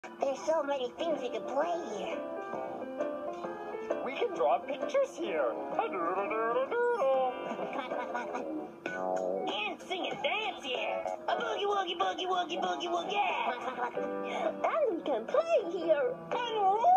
There's so many things we can play here. We can draw pictures here. And sing and dance here. A boogie woogie boogie woogie boogie woogie. And we can play here.